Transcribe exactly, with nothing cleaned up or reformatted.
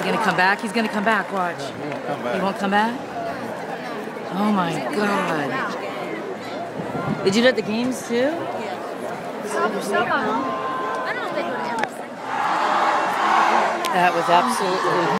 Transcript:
gonna come back? He's gonna come back, watch. He won't come back. He won't come back? Oh my God. Did you do it at the games too? I don't know if they do it every That was absolutely